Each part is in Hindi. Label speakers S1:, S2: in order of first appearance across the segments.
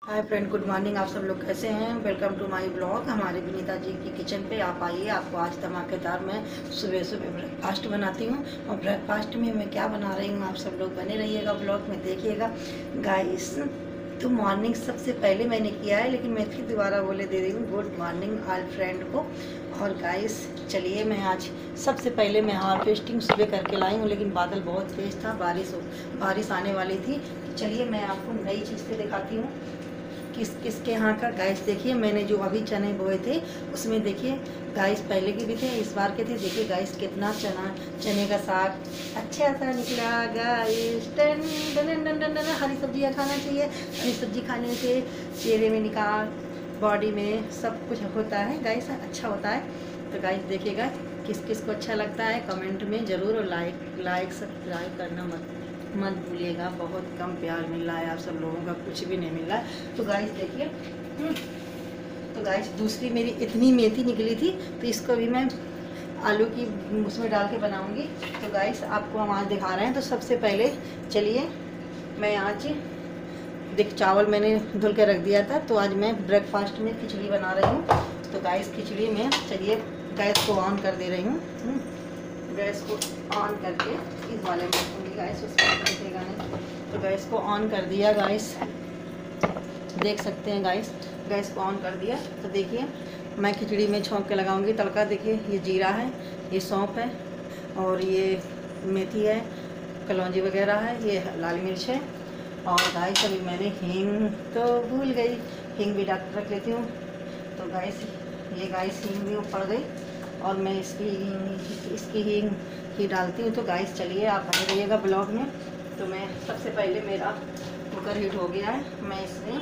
S1: Hi friend, good morning. आप सब लोग कैसे हैं? Welcome to my blog. हमारे विनीता जी की किचन पे आप आइए। आपको आज धमाकेदार मैं सुबह सुबह ब्रेकफास्ट बनाती हूँ और ब्रेकफास्ट में मैं क्या बना रही हूँ आप सब लोग बने रहिएगा, ब्लॉग में देखिएगा गाइस। तो मॉर्निंग सबसे पहले मैंने किया है, लेकिन मैं फिर दोबारा बोले दे रही हूँ गुड मॉर्निंग ऑल फ्रेंड को। और गाइस चलिए, मैं आज सबसे पहले मैं हार्वेस्टिंग सुबह करके लाई हूँ, लेकिन बादल बहुत तेज़ था, बारिश आने वाली थी। चलिए मैं आपको नई चीज़ से दिखाती हूँ किसके यहाँ का। गाइस देखिए, मैंने जो अभी चने बोए थे उसमें देखिए गाइस, पहले के भी थे, इस बार के थे। देखिए गाइस कितना चने का साग अच्छा सा निकला गाइस। टन टन टन टन टन। हरी सब्जियाँ खाना चाहिए। हरी सब्जी खाने से चेहरे में निखार, बॉडी में सब कुछ होता है गाइस, अच्छा होता है। तो गाइस देखिएगा किस किस को अच्छा लगता है कमेंट में ज़रूर, और लाइक सब्सक्राइब करना मत भूलिएगा। बहुत कम प्यार मिल रहा है आप सब लोगों का, कुछ भी नहीं मिल रहा है। तो गाइस देखिए, तो गाइस दूसरी मेरी इतनी मेथी निकली थी, तो इसको भी मैं आलू की उसमें डाल के बनाऊंगी। तो गाइस आपको हम आज दिखा रहे हैं। तो सबसे पहले चलिए, मैं आज चावल मैंने धुल के रख दिया था, तो आज मैं ब्रेकफास्ट में खिचड़ी बना रही हूँ। तो गाइस खिचड़ी में चलिए गैस को ऑन कर दे रही हूँ। गैस को ऑन करके इस वाले में रखूँगी गाइस, उसमें रखेगा नहीं। तो गैस को ऑन कर दिया गाइस, देख सकते हैं गाइस, गैस को ऑन कर दिया। तो देखिए मैं खिचड़ी में छौंक के लगाऊंगी तड़का। देखिए ये जीरा है, ये सौंफ है, और ये मेथी है, कलौंजी वगैरह है, ये लाल मिर्च है। और गाइस अभी मैंने हींग तो भूल गई, हींग भी डाल रख लेती हूँ। तो गाइस ये गाइस हींग भी पड़ गई, और मैं इसकी हींग ही डालती हूँ। तो गाइस चलिए आप बने रहिएगा ब्लॉग में। तो मैं सबसे पहले मेरा कुकर हीट हो गया है, मैं इसमें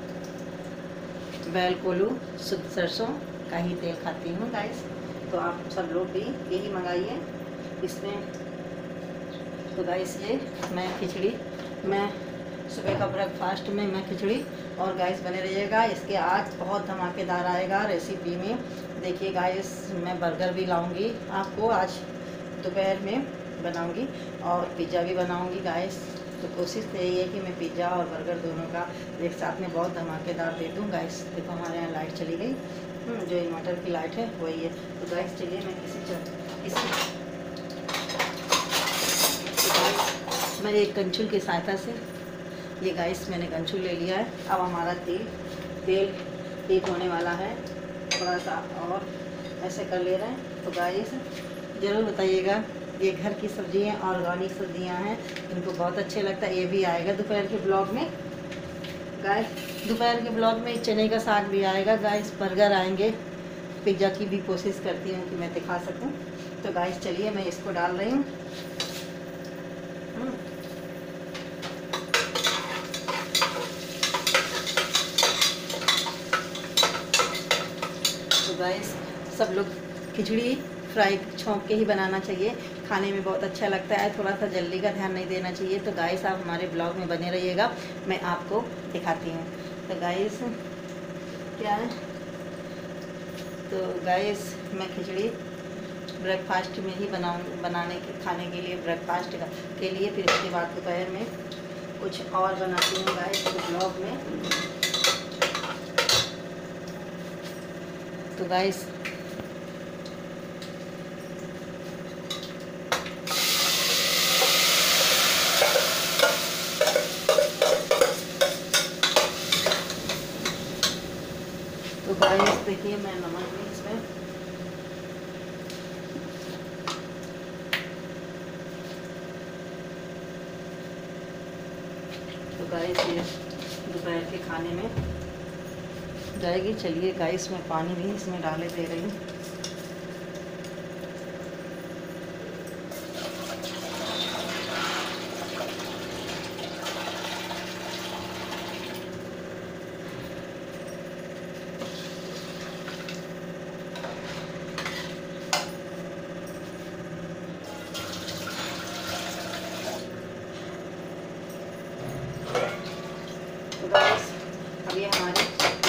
S1: बैल कोल्हू शुद्ध सरसों का ही तेल खाती हूँ गाइस। तो आप सब लोग भी यही मंगाइए इसमें। तो गाइस ये मैं खिचड़ी, मैं सुबह का ब्रेकफास्ट में मैं खिचड़ी, और गाइस बने रहिएगा। इसके आज बहुत धमाकेदार आएगा रेसिपी में। देखिए गाइस मैं बर्गर भी लाऊंगी आपको, आज दोपहर में बनाऊंगी, और पिज़्ज़ा भी बनाऊंगी गाइस। तो कोशिश तो यही है कि मैं पिज़्ज़ा और बर्गर दोनों का एक साथ में बहुत धमाकेदार दे दूँ गाइस। देखो हमारे यहाँ लाइट चली गई, जो इन्वर्टर की लाइट है वही है। तो गाइस चलिए मैं मेरे एक कंचुल की सहायता से ये गाइस मैंने कंचुल ले लिया है। अब हमारा तेल हीट होने वाला है, थोड़ा सा और ऐसे कर ले रहे हैं। तो गाइस ज़रूर बताइएगा, ये घर की सब्जियाँ ऑर्गेनिक सब्जियाँ हैं, इनको बहुत अच्छे लगता है। ये भी आएगा दोपहर के ब्लॉग में गाइस, दोपहर के ब्लॉग में चने का साग भी आएगा गाइस, बर्गर आएंगे, पिज़्ज़ा की भी कोशिश करती हूँ कि मैं दिखा सकूँ। तो गाइस चलिए मैं इसको डाल रही हूँ। तो गाइस सब लोग खिचड़ी फ्राई छौंक के ही बनाना चाहिए, खाने में बहुत अच्छा लगता है, थोड़ा सा जल्दी का ध्यान नहीं देना चाहिए। तो गाइस आप हमारे ब्लॉग में बने रहिएगा, मैं आपको दिखाती हूँ। तो गाइस क्या है, तो गाइस मैं खिचड़ी ब्रेकफास्ट में ही खाने के लिए, ब्रेकफास्ट के लिए, फिर इसके बाद दोपहर में कुछ और बनाती हूँ गाइस ब्लॉग में। तो गाइस देखिए मैं नमक भी इसमें, तो गाइस ये दोपहर के खाने में जाएगी। चलिए गाइस मैं पानी भी इसमें डाले दे रही हूँ। तो गाइस अब ये हमारी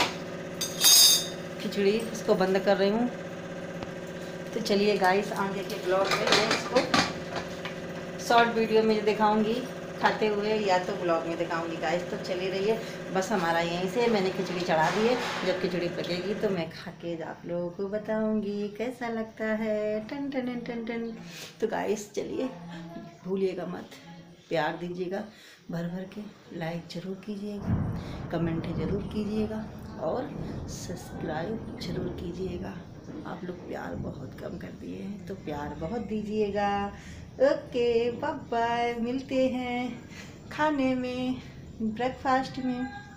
S1: खिचड़ी, इसको बंद कर रही हूँ। तो चलिए गाइस आगे के ब्लॉग में मैं इसको शॉर्ट वीडियो में दिखाऊंगी खाते हुए या तो ब्लॉग में दिखाऊंगी गाइस, तो चली रही है। बस हमारा यहीं से मैंने खिचड़ी चढ़ा दी है, जब खिचड़ी पकेगी तो मैं खा के आप लोगों को बताऊंगी कैसा लगता है। टन टन टन टन टन। तो गाइस चलिए, भूलिएगा मत, प्यार दीजिएगा भर भर के, लाइक ज़रूर कीजिएगा, कमेंट ज़रूर कीजिएगा और सब्सक्राइब ज़रूर कीजिएगा। आप लोग प्यार बहुत कम कर दिए हैं, तो प्यार बहुत दीजिएगा। ओके बाय बाय, मिलते हैं खाने में, ब्रेकफास्ट में।